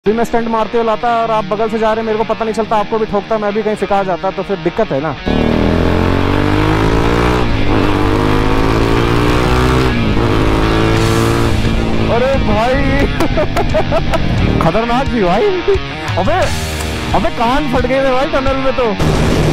भी मैं स्टंट मारते हुए लाता और आप बगल से जा रहे हैं, मेरे को पता नहीं चलता, आपको भी ठोकता, मैं भी कहीं सिखा जाता, तो फिर दिक्कत है ना। अरे भाई खतरनाक थी भाई। अबे अबे कान फट गए थे भाई टनल में तो।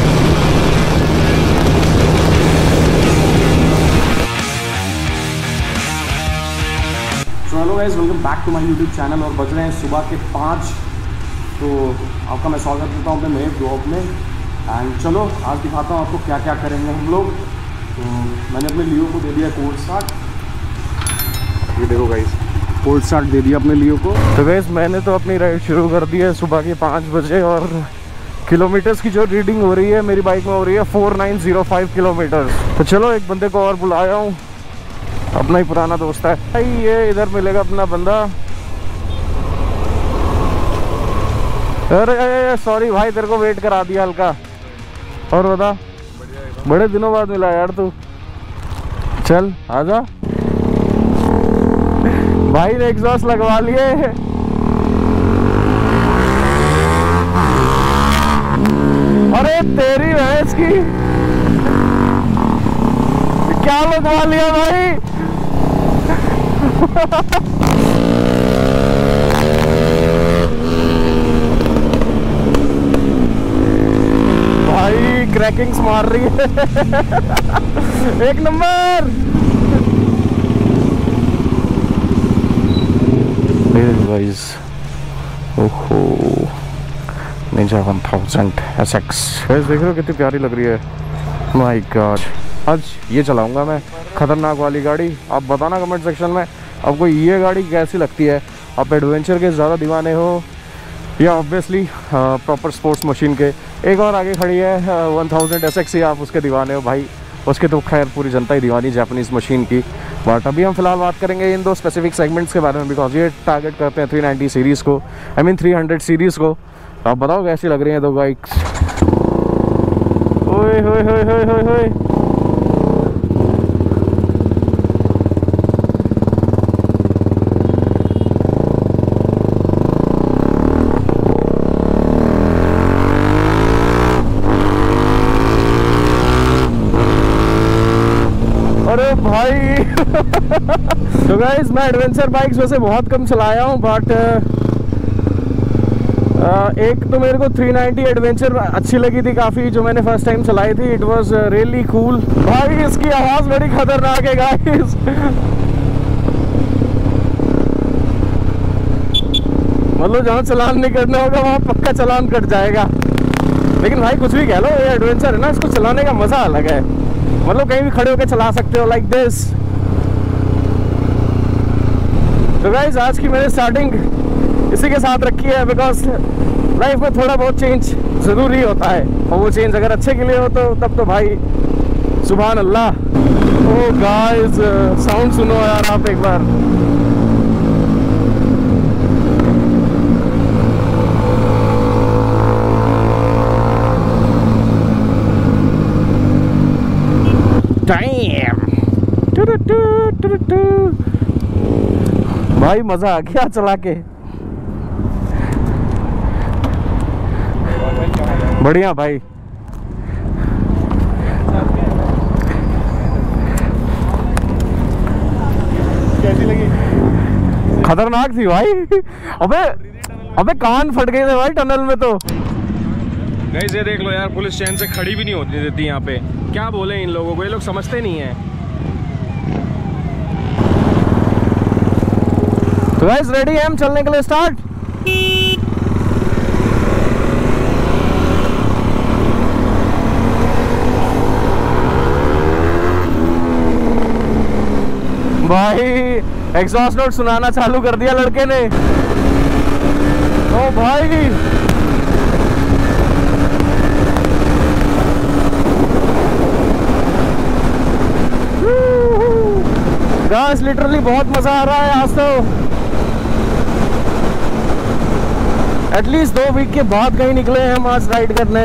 Hello guys, welcome back to my YouTube channel. और बज रहे हैं सुबह के 5। तो आपका मैं स्वागत करता हूँ अपने नए ब्लॉग में। एंड चलो आज दिखाता हूँ आपको क्या क्या करेंगे हम लोग। तो मैंने अपने लियो को दे दिया कोल्ड स्टार्ट। ये देखो गाइस, कोल्ड स्टार्ट दे दिया अपने लियो को। तो गाइस मैंने तो अपनी राइड शुरू कर दी है सुबह के 5 बजे। और किलोमीटर्स की जो रीडिंग हो रही है मेरी बाइक में हो रही है 4905 किलोमीटर। तो चलो एक बंदे को और बुलाया हूँ, अपना ही पुराना दोस्त है भाई। ये इधर मिलेगा अपना बंदा। अरे सॉरी भाई, तेरे को वेट करा दिया हल्का। और बता, बड़े दिनों बाद मिला यार तू। चल आजा भाई ने एग्जॉस्ट लगवा लिए। अरे तेरी भैंस की, क्या लगवा लिया भाई। भाई क्रैकिंग्स मार रही है एक नंबर। गाइस ओहो, निंजा 1000 SX गाइस देख रहे हो कितनी प्यारी लग रही है। माय गॉड, आज ये चलाऊंगा मैं, खतरनाक वाली गाड़ी। आप बताना कमेंट सेक्शन में आपको ये गाड़ी कैसी लगती है। आप एडवेंचर के ज़्यादा दीवाने हो या ऑब्वियसली प्रॉपर स्पोर्ट्स मशीन के। एक और आगे खड़ी है 1000 SX, या आप उसके दीवाने हो भाई। उसके तो खैर पूरी जनता ही दीवानी जापानीज़ मशीन की। बट अभी हम फिलहाल बात करेंगे इन दो स्पेसिफिक सेगमेंट्स के बारे में, बिकॉज ये टारगेट करते हैं 390 सीरीज़ को, आई मीन 300 सीरीज़ को। आप बताओ कैसी लग रही हैं दो बाइक्स। ओए होए होए होए होए होए, अरे भाई तो गाइस मैं एडवेंचर बाइक्स वैसे बहुत कम चलाया हूँ, बट एक तो मेरे को 390 एडवेंचर अच्छी लगी थी काफ़ी, जो मैंने फर्स्ट टाइम चलाई थी। इट वाज रियली कूल भाई। इसकी आवाज़ बड़ी खतरनाक है गाइस। मतलब जहाँ चलान नहीं करना होगा वहाँ पक्का चलान कट जाएगा। लेकिन भाई कुछ भी कह लो, ये एडवेंचर है ना, इसको चलाने का मज़ा अलग है। मतलब कहीं भी खड़े होकर चला सकते हो लाइक दिस। तो गाइस आज की मैंने स्टार्टिंग इसी के साथ रखी है, बिकॉज लाइफ में थोड़ा बहुत चेंज ज़रूरी होता है, और वो चेंज अगर अच्छे के लिए हो तो तब तो भाई सुभान अल्लाह। ओ गाइस साउंड सुनो यार आप एक बार। भाई मजा आ गया चला के, बढ़िया भाई। कैसी लगी? खतरनाक थी भाई। अबे अबे कान फट गए थे भाई टनल में तो। गाइस ये देख लो यार, पुलिस चैन से खड़ी भी नहीं होती देती यहाँ पे। क्या बोले इन लोगों को, ये लोग समझते नहीं है। तो गाइस रेडी है हम चलने के लिए, स्टार्ट। भाई एग्जॉस्ट नोट सुनाना चालू कर दिया लड़के ने। ओ भाई गाइस लिटरली बहुत मजा आ रहा है आज तो। एटलीस्ट 2 वीक के बाद कहीं निकले हैं हम आज राइड करने।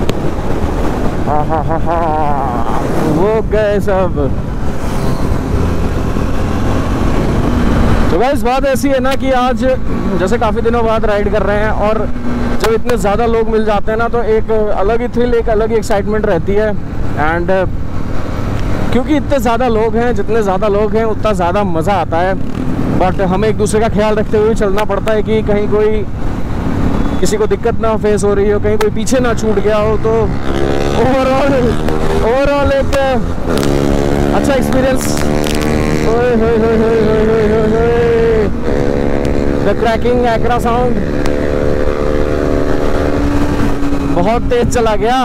वो गए सब। तो गाइस बात ऐसी है ना कि आज जैसे काफ़ी दिनों बाद राइड कर रहे हैं और जब इतने ज़्यादा लोग मिल जाते हैं ना तो एक अलग ही थ्रिल, एक अलग ही एक्साइटमेंट रहती है। एंड क्योंकि इतने ज़्यादा लोग हैं, जितने ज़्यादा लोग हैं उतना ज़्यादा मज़ा आता है। बट हमें एक दूसरे का ख्याल रखते हुए चलना पड़ता है कि कहीं कोई किसी को दिक्कत ना फेस हो रही हो, कहीं कोई पीछे ना छूट गया हो। तो ओवरऑल एक अच्छा एक्सपीरियंस। द क्रैकिंग एक्रा साउंड बहुत तेज चला गया।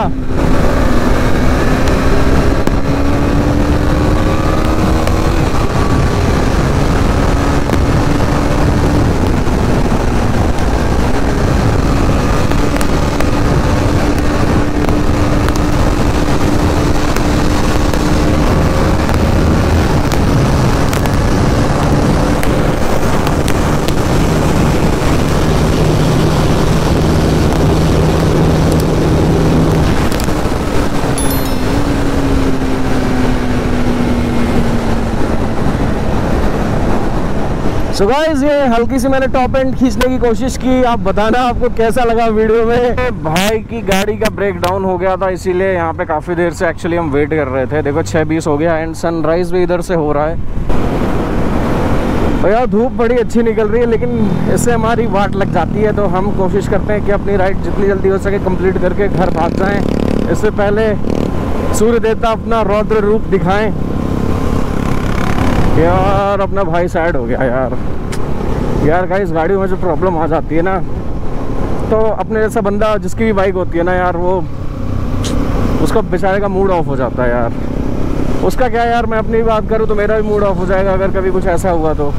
सो गाइस, ये हल्की सी मैंने टॉप एंड खींचने की कोशिश की। आप बताना आपको कैसा लगा वीडियो में। भाई की गाड़ी का ब्रेक डाउन हो गया था, इसीलिए यहाँ पे काफ़ी देर से एक्चुअली हम वेट कर रहे थे। देखो 6:20 हो गया एंड सनराइज़ भी इधर से हो रहा है। और यार धूप बड़ी अच्छी निकल रही है, लेकिन इससे हमारी वाट लग जाती है। तो हम कोशिश करते हैं कि अपनी राइड जितनी जल्दी हो सके कंप्लीट करके घर भाग जाएँ, इससे पहले सूर्य देवता अपना रौद्र रूप दिखाएँ। यार अपना भाई साइड हो गया यार गाइस, गाड़ी में जो प्रॉब्लम आ जाती है ना, तो अपने जैसा बंदा जिसकी भी बाइक होती है ना यार, वो उसका बेचारे का मूड ऑफ हो जाता है यार। उसका क्या यार, मैं अपनी बात करूँ तो मेरा भी मूड ऑफ हो जाएगा अगर कभी कुछ ऐसा हुआ तो।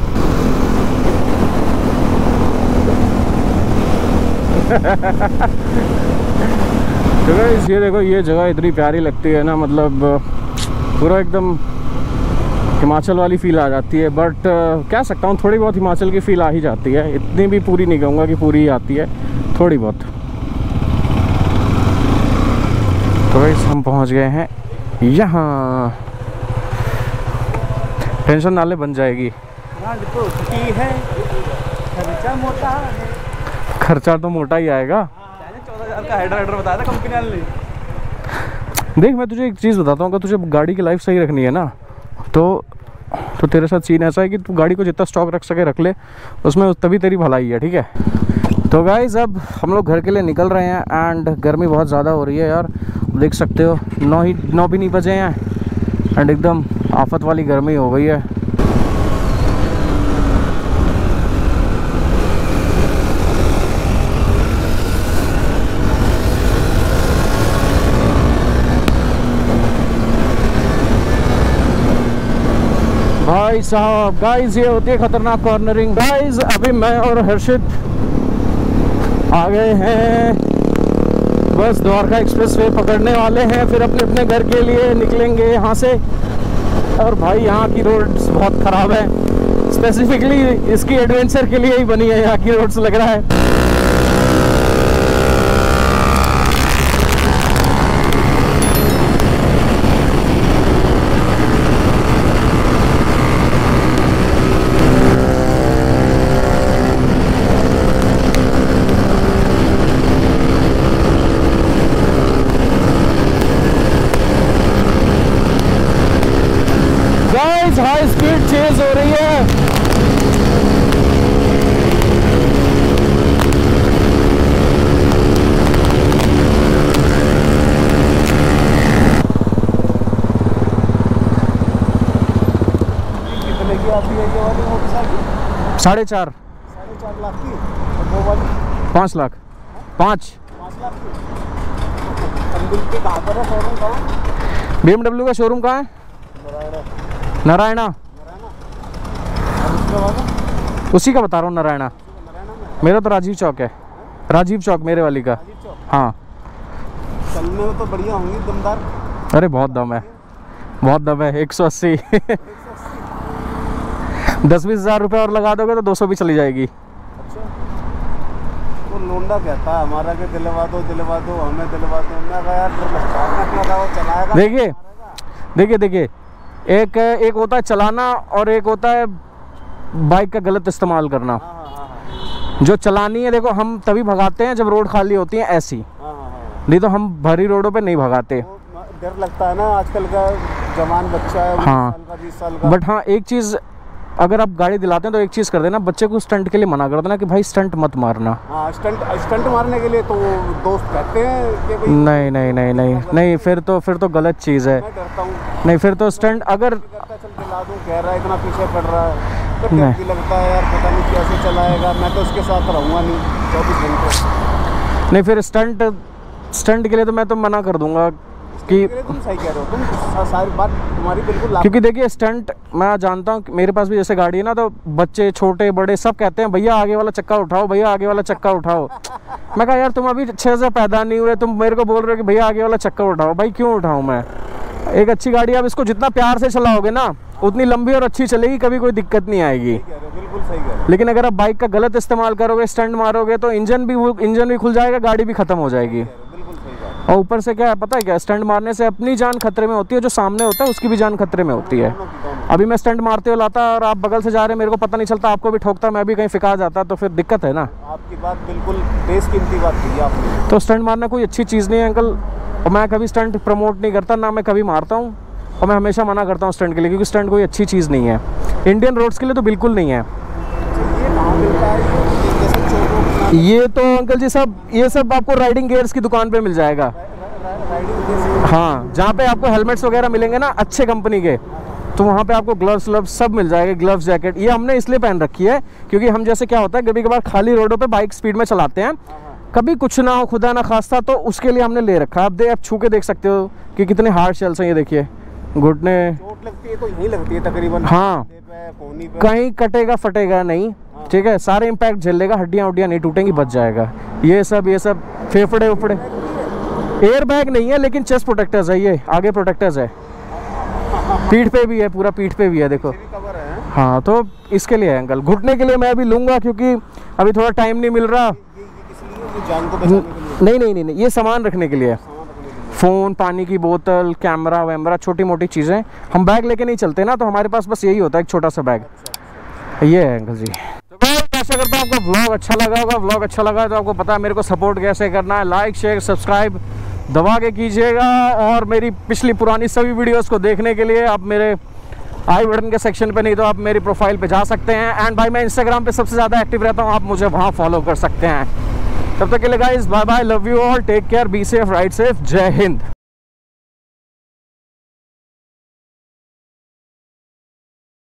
गाइस ये देखो, ये जगह इतनी प्यारी लगती है ना, मतलब पूरा एकदम हिमाचल वाली फील आ जाती है। बट कह सकता हूँ थोड़ी बहुत हिमाचल की फील आ ही जाती है, इतनी भी पूरी नहीं कहूँगा कि पूरी ही आती है, थोड़ी बहुत। तो गाइस हम पहुँच गए हैं यहाँ। टेंशन नाले बन जाएगी। खर्चा तो मोटा ही आएगा। 14,000 का हाइड्रा बताया था कंपनी वाले ने। देख मैं तुझे एक चीज़ बताता हूँ, अगर तुझे गाड़ी की लाइफ सही रखनी है ना, तो तेरे साथ सीन ऐसा है कि तू गाड़ी को जितना स्टॉक रख सके रख ले, उसमें तभी तेरी भलाई है, ठीक है। तो गाइस अब हम लोग घर के लिए निकल रहे हैं एंड गर्मी बहुत ज़्यादा हो रही है यार, देख सकते हो 9 भी नहीं बजे हैं एंड एकदम आफत वाली गर्मी हो गई है। भाई साहब, गाइस ये होती है खतरनाक कॉर्नरिंग। गाइस अभी मैं और हर्षित आ गए हैं, बस द्वारका एक्सप्रेसवे पकड़ने वाले हैं, फिर अपने अपने घर के लिए निकलेंगे यहाँ से। और भाई यहाँ की रोड्स बहुत ख़राब है, स्पेसिफिकली इसकी एडवेंचर के लिए ही बनी है यहाँ की रोड्स लग रहा है। हाई स्पीड चेज हो रही है। कितने की आती है ये वाली मोटरसाइकिल? 4.5 लाख की। और वो वाली 5 लाख 5 लाख की। कहाँ पर है शोरूम का? BMW का शोरूम कहाँ है? नारायणा। उसी का बता रहा हूँ, नारायणा। मेरा तो राजीव चौक है, राजीव चौक मेरे वाली का। हाँ चलने में तो बढ़िया होंगी, दमदार। अरे बहुत दम है, बहुत दम है। 180 10-20 हज़ार रुपये और लगा दोगे तो 200 भी चली जाएगी। अच्छा, वो लोंडा कहता है हमारा कि दिलवा दो हमें दिलवा दो। मैं कहा यार चलाएगा। देखिए एक होता है चलाना और एक होता है बाइक का गलत इस्तेमाल करना। जो चलानी है देखो, हम तभी भगाते हैं जब रोड खाली होती है ऐसी, नहीं तो हम भरी रोडों पे नहीं भगाते। डर लगता है ना, आजकल का जवान बच्चा है, हाँ 20 साल का। बट हाँ एक चीज़, अगर आप गाड़ी दिलाते हैं तो एक चीज़ कर देना, बच्चे को स्टंट के लिए मना कर देना कि भाई स्टंट मत मारना। हाँ स्टंट मारने के लिए तो दोस्त कहते हैं कि भाई नहीं नहीं नहीं नहीं नहीं, फिर तो गलत चीज़ है। मैं डरता हूँ, नहीं फिर तो स्टंट अगर चल दिला दूँ, कह रहा है इतना पीछे पड़ रहा है, तो डर भी लगता है यार, पता नहीं कैसे चलाएगा। मैं तो उसके साथ रहूँगा नहीं 24 घंटे। नहीं फिर स्टंट के लिए तो मैं तो मना कर दूंगा कि तुम सही कह रहे हो, तुम सारी बात तुम्हारी बिल्कुल। क्योंकि देखिए स्टंट मैं जानता हूँ, मेरे पास भी जैसे गाड़ी है ना, तो बच्चे छोटे बड़े सब कहते हैं भैया आगे वाला चक्का उठाओ, भैया आगे वाला चक्का उठाओ। मैं कहा यार तुम अभी 6 से पैदा नहीं हुए, तुम मेरे को बोल रहे हो कि भैया आगे वाला चक्का उठाओ। भाई क्यों उठाऊँ मैं? एक अच्छी गाड़ी आप इसको जितना प्यार से चलाओगे ना उतनी लंबी और अच्छी चलेगी, कभी कोई दिक्कत नहीं आएगी। बिल्कुल सही कह रहे हो। लेकिन अगर आप बाइक का गलत इस्तेमाल करोगे, स्टंट मारोगे, तो इंजन भी खुल जाएगा, गाड़ी भी खत्म हो जाएगी। और ऊपर से क्या है पता है क्या, स्टंट मारने से अपनी जान खतरे में होती है, जो सामने होता है उसकी भी जान खतरे में होती है। अभी मैं स्टंट मारते हुए लाता और आप बगल से जा रहे हैं, मेरे को पता नहीं चलता, आपको भी ठोकता, मैं भी कहीं फिका जाता, तो फिर दिक्कत है ना। आपकी बात बिल्कुल बेशकीमती बात की आपने। तो स्टंट मारना कोई अच्छी चीज़ नहीं है अंकल, और मैं कभी स्टंट प्रमोट नहीं करता, ना मैं कभी मारता हूँ, और मैं हमेशा मना करता हूँ स्टंट के लिए, क्योंकि स्टंट कोई अच्छी चीज़ नहीं है, इंडियन रोड्स के लिए तो बिल्कुल नहीं है। ये तो अंकल जी ये सब आपको राइडिंग गियर्स की दुकान पे मिल जाएगा। हाँ जहाँ पे आपको हेलमेट्स वगैरह मिलेंगे ना अच्छे कंपनी के, तो वहाँ पे आपको ग्लव्स सब मिल जाएगा, ग्लव्स जैकेट। ये हमने इसलिए पहन रखी है क्योंकि हम जैसे क्या होता है कभी कभार खाली रोडों पे बाइक स्पीड में चलाते हैं, कभी कुछ ना हो खुदा ना खास्ता, तो उसके लिए हमने ले रखा है। आप छू के देख सकते हो कि कितने हार्ड शेल्स हैं, ये देखिए घुटने। चोट लगती है तो यहीं लगती है तकरीबन। हाँ कहीं कटेगा फटेगा नहीं, ठीक है, सारे इम्पैक्ट झेल लेगा, हड्डियाँ उड्डियाँ नहीं टूटेंगी, बच जाएगा। ये सब फेफड़े उफड़े, एयर बैग नहीं है लेकिन चेस्ट प्रोटेक्टर्स है, ये आगे प्रोटेक्टर्स है, पीठ पे भी है, पूरा पीठ पे भी है देखो। हाँ तो इसके लिए है अंकल, घुटने के लिए मैं अभी लूँगा क्योंकि अभी थोड़ा टाइम नहीं मिल रहा। नहीं, ये सामान रखने के लिए, फ़ोन, पानी की बोतल, कैमरा वैमरा, छोटी मोटी चीज़ें। हम बैग लेके नहीं चलते ना, तो हमारे पास बस यही होता है, एक छोटा सा बैग। ये है अंकल जी। तो मैं आशा करता हूँ आपको व्लॉग अच्छा लगा होगा। व्लॉग अच्छा लगा तो आपको पता है मेरे को सपोर्ट कैसे करना है, लाइक शेयर सब्सक्राइब दबा के कीजिएगा। और मेरी पिछली पुरानी सभी वीडियोस को देखने के लिए आप मेरे आई बटन के सेक्शन पे, नहीं तो आप मेरी प्रोफाइल पे जा सकते हैं। एंड भाई मैं इंस्टाग्राम पे सबसे ज़्यादा एक्टिव रहता हूँ, आप मुझे वहाँ फॉलो कर सकते हैं। तब तक के लिए guys bye bye, love you all, take care, be safe, ride safe, Jai Hind.